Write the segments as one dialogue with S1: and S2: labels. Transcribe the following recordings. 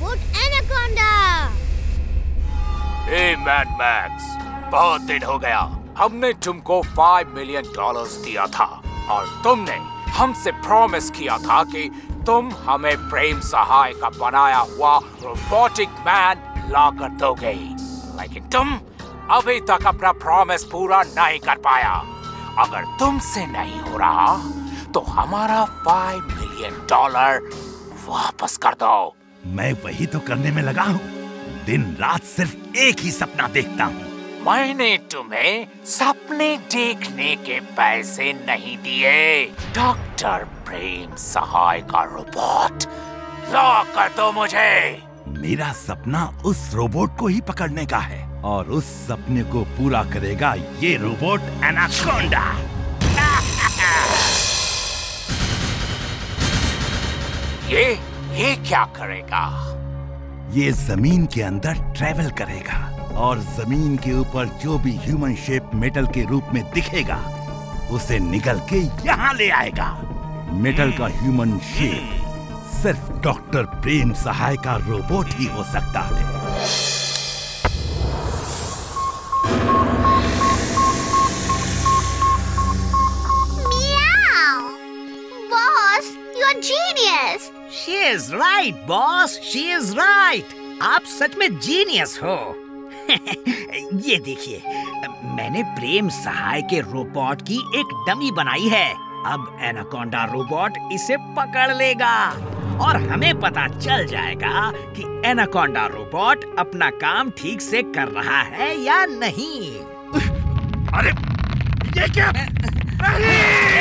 S1: Robot Anaconda.
S2: Hey Mad Max, बहुत दिन हो गया। हमने तुमको $5 मिलियन दिया था और तुमने हमसे प्रॉमिस किया था कि तुम हमें प्रेम सहाय का बनाया हुआ रोबोटिक मैन ला कर दोगे, लेकिन तुम अभी तक अपना प्रॉमिस पूरा नहीं कर पाया। अगर तुमसे नहीं हो रहा तो हमारा $5 मिलियन वापस कर दो।
S3: मैं वही तो करने में लगा हूँ। दिन रात सिर्फ एक ही सपना देखता हूँ।
S2: मैंने तुम्हें सपने देखने के पैसे नहीं दिए। डॉक्टर प्रेम सहाय का रोबोट ला कर दो मुझे।
S3: मेरा सपना उस रोबोट को ही पकड़ने का है और उस सपने को पूरा करेगा ये रोबोट एनाकोंडा।
S2: ये क्या करेगा?
S3: ये जमीन के अंदर ट्रेवल करेगा और जमीन के ऊपर जो भी ह्यूमन शेप मेटल के रूप में दिखेगा उसे निगल के यहाँ ले आएगा। मेटल का ह्यूमन शेप सिर्फ डॉक्टर प्रेम सहाय का रोबोट ही हो सकता है।
S1: Boss, you're genius.
S4: She is right, boss. She is right. आप सच में जीनियस हो। ये देखिए, मैंने प्रेम सहाय के रोबोट की एक डमी बनाई है। अब एनाकोंडा रोबोट इसे पकड़ लेगा और हमें पता चल जाएगा कि एनाकोंडा रोबोट अपना काम ठीक से कर रहा है या नहीं।
S3: अरे ये क्या? नहीं!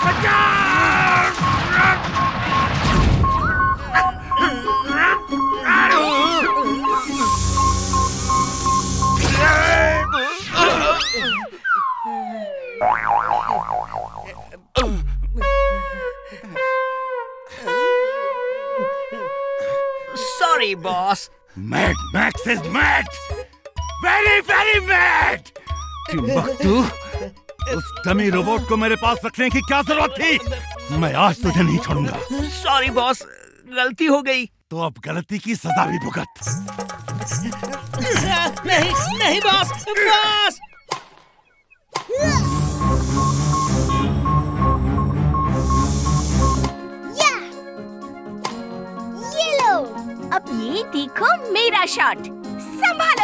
S4: Sorry, boss.
S3: Mad Max is mad. Very, very mad. Timbuktu, उस डमी रोबोट को मेरे पास रखने की क्या जरूरत थी? मैं आज तुझे नहीं छोड़ूंगा।
S4: Sorry, boss. गलती हो गई।
S3: तो अब गलती की सजा भी भुगत।
S4: नहीं, नहीं बॉस, बॉस।
S1: ये लो, अब ये देखो मेरा शॉट। संभालो।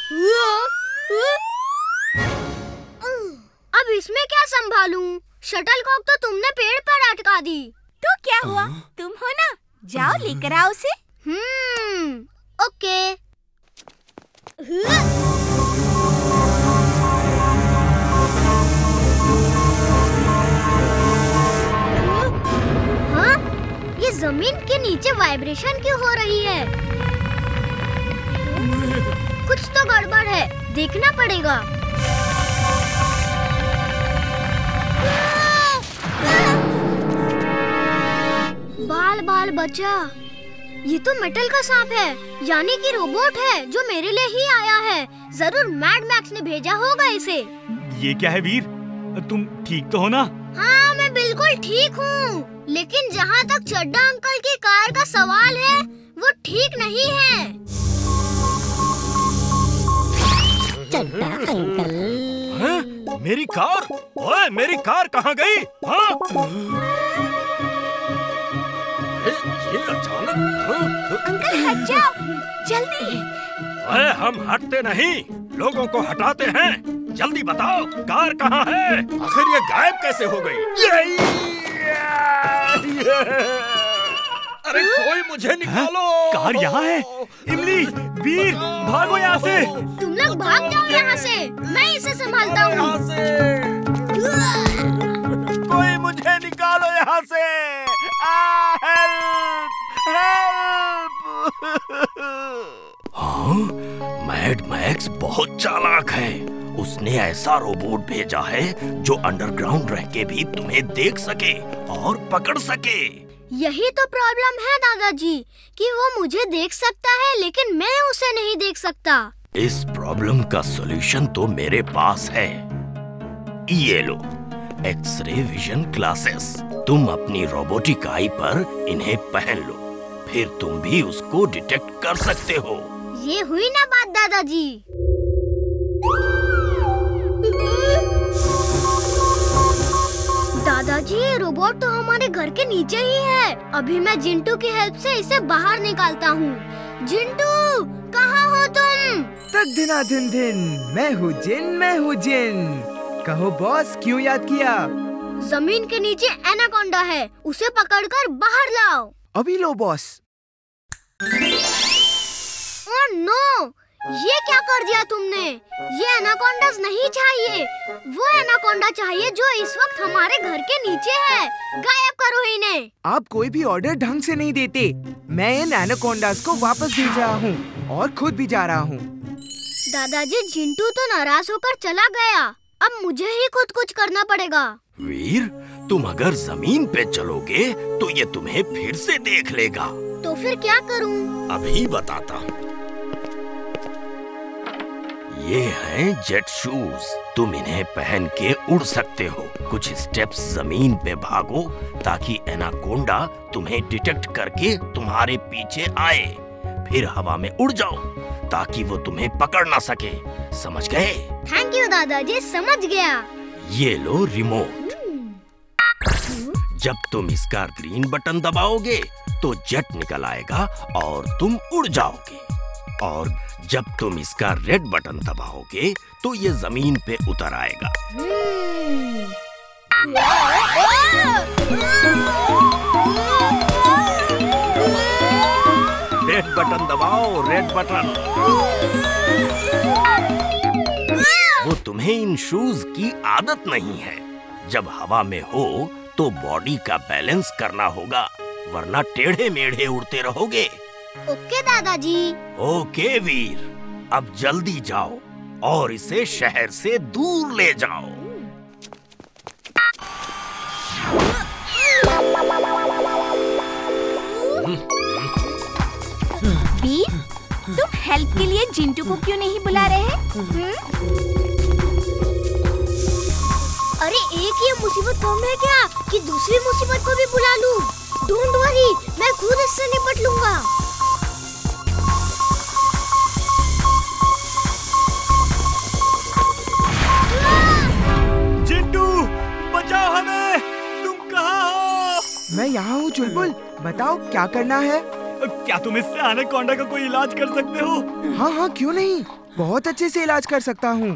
S1: अब इसमें क्या संभालूं? शटलकॉक तो तुमने पेड़ पर अटका दी। तो क्या हुआ? तुम हो ना? जाओ लेकर आओ उसे। ओके। हाँ? ये जमीन के नीचे वाइब्रेशन क्यों हो रही है? कुछ तो गड़बड़ है, देखना पड़ेगा। बाल बाल बचा। ये तो मेटल का सांप है, यानी कि रोबोट है जो मेरे लिए ही आया है। जरूर मैड मैक्स ने भेजा होगा इसे।
S3: ये क्या है वीर? तुम ठीक तो हो ना?
S1: हाँ, मैं बिल्कुल ठीक हूँ। लेकिन जहाँ तक चड्डा अंकल की कार का सवाल है, वो ठीक नहीं है।
S5: चड्डा अंकल।
S3: हाँ? मेरी कार? ओए, मेरी कार कहाँ गई? हाँ? ये अचानक?
S1: अंकल हट जाओ, जल्दी।
S3: अरे हम हटते नहीं, लोगों को हटाते हैं। जल्दी बताओ, कार कहाँ है? आखिर ये गायब कैसे हो गई?
S6: अरे कोई मुझे निकालो।
S3: कार यहाँ है। इमली, वीर, भागो यहाँ से।
S1: तुम लोग भाग जाओ यहाँ से, मैं इसे संभालता हूँ।
S3: कोई मुझे निकालो यहाँ से। हेल्प!
S6: हाँ, मैड मैक्स बहुत चालाक है। उसने ऐसा रोबोट भेजा है जो अंडरग्राउंड रह के भी तुम्हें देख सके और पकड़ सके।
S1: यही तो प्रॉब्लम है दादाजी, कि वो मुझे देख सकता है लेकिन मैं उसे नहीं देख सकता।
S6: इस प्रॉब्लम का सॉल्यूशन तो मेरे पास है। ये लो, एक्सरे विजन ग्लासेस। तुम अपनी रोबोटिक आई पर इन्हें पहन लो, फिर तुम भी उसको डिटेक्ट कर सकते हो।
S1: ये हुई ना बात दादाजी। दादाजी, ये रोबोट तो हमारे घर के नीचे ही है। अभी मैं जिंटू की हेल्प से इसे बाहर निकालता हूँ। जिंटू, कहाँ हो तुम?
S7: तक दिना दिन दिन, मैं हूँ जिन। कहो बॉस, क्यों याद किया?
S1: जमीन के नीचे एनाकोंडा है, उसे पकड़कर बाहर लाओ।
S7: अभी लो बॉस।
S1: ओह नो, ये क्या कर दिया तुमने? ये एनाकोंडास नहीं चाहिए। वो एनाकोंडा चाहिए जो इस वक्त हमारे घर के नीचे है। गायब करो इन्हें।
S7: आप कोई भी ऑर्डर ढंग से नहीं देते। मैं इन एनाकोंडास को वापस भेज रहा हूँ और खुद भी जा रहा हूँ।
S1: दादाजी, जिंटू तो नाराज होकर चला गया। अब मुझे ही खुद कुछ करना पड़ेगा।
S6: वीर, तुम अगर जमीन पे चलोगे तो ये तुम्हें फिर से देख लेगा।
S1: तो फिर क्या करूं?
S6: अभी बताता हूँ। ये हैं जेट शूज। तुम इन्हें पहन के उड़ सकते हो। कुछ स्टेप्स जमीन पे भागो ताकि एनाकोंडा तुम्हें डिटेक्ट करके तुम्हारे पीछे आए। फिर हवा में उड़ जाओ ताकि वो तुम्हें पकड़ ना सके। समझ गए?
S1: थैंक यू दादाजी, समझ गया।
S6: ये लो रिमोट। जब तुम इसका ग्रीन बटन दबाओगे तो जेट निकल आएगा और तुम उड़ जाओगे। और जब तुम इसका रेड बटन दबाओगे तो ये जमीन पे उतर आएगा। रेड बटन दबाओ, रेड बटन। वो तुम्हें इन शूज की आदत नहीं है। जब हवा में हो तो बॉडी का बैलेंस करना होगा, वरना टेढ़े मेढ़े उड़ते रहोगे।
S1: ओके दादाजी।
S6: ओके वीर, अब जल्दी जाओ और इसे शहर से दूर ले जाओ।
S8: वीर, तुम हेल्प के लिए जिंटू को क्यों नहीं बुला रहे?
S1: अरे एक ये मुसीबत कम है क्या कि दूसरी मुसीबत को भी बुला लूं? डोंट वरी, मैं खुद इससे निपट लूंगा।
S9: जिंटू, बचाओ हमें! तुम कहाँ हो?
S7: मैं यहाँ हूँ चुलबुल, बताओ क्या करना है?
S9: क्या तुम इससे एनाकोंडा का कोई इलाज कर सकते हो?
S7: हाँ हाँ, क्यों नहीं, बहुत अच्छे से इलाज कर सकता हूँ।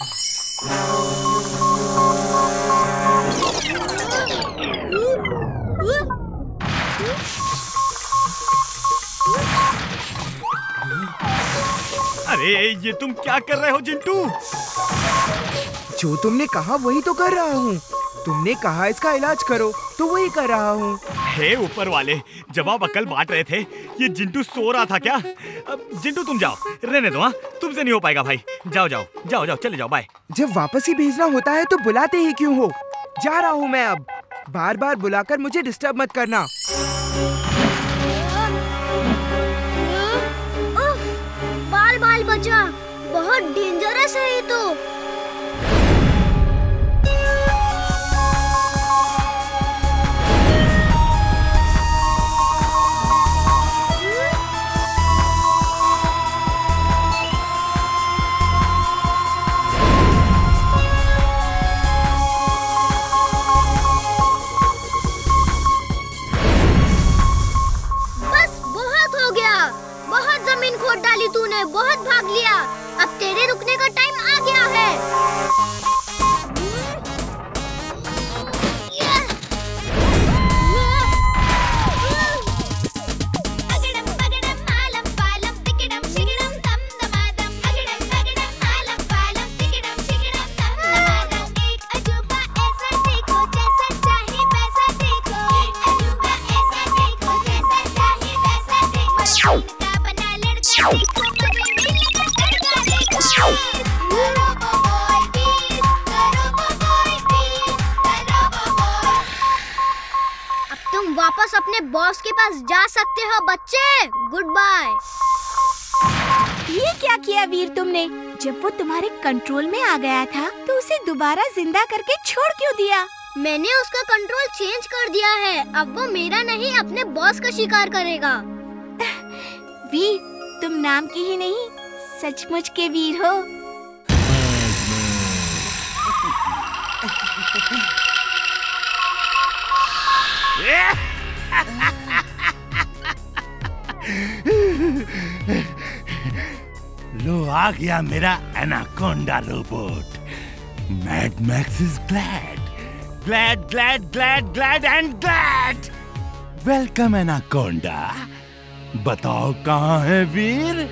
S9: अरे ये तुम क्या कर रहे हो जिंटू?
S7: जो तुमने कहा वही तो कर रहा हूँ। तुमने कहा इसका इलाज करो तो वही कर रहा हूँ।
S9: हे ऊपर वाले, जब आप अकल बांट रहे थे ये जिंटू सो रहा था क्या? अब जिंटू तुम जाओ, रहने दो। हाँ, तुमसे नहीं हो पाएगा भाई। जाओ जाओ जाओ जाओ, चले जाओ, बाय।
S7: जब वापस ही भेजना होता है तो बुलाते ही क्यों हो? जा रहा हूँ मैं अब। बार बार बुलाकर मुझे डिस्टर्ब मत करना।
S1: बाल बाल बचा, बहुत डेंजरस है ये तो। तूने बहुत भाग लिया, अब तेरे रुकने का टाइम आ गया है। वापस अपने बॉस के पास जा सकते हो बच्चे। Goodbye.
S8: ये क्या किया वीर तुमने? जब वो तुम्हारे कंट्रोल में आ गया था तो उसे दोबारा जिंदा करके छोड़ क्यों दिया?
S1: मैंने उसका कंट्रोल चेंज कर दिया है। अब वो मेरा नहीं अपने बॉस का शिकार करेगा।
S8: वीर, तुम नाम के ही नहीं सचमुच के वीर हो।
S3: लो आ गया मेरा Anaconda robot. Mad Max is glad glad glad glad glad and glad. Welcome Anaconda. बताओ कहाँ है वीर?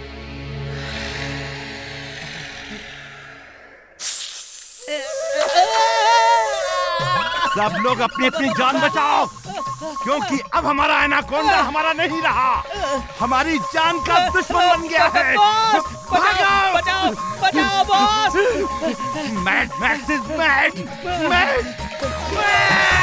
S3: सब लोग अपनी अपनी जान बचाओ, क्योंकि अब हमारा एनाकोंडा हमारा नहीं रहा, हमारी जान का दुश्मन बन गया है। भागो!
S10: बचाओ बचाओ boss.
S3: Mad Max is mad mad mad.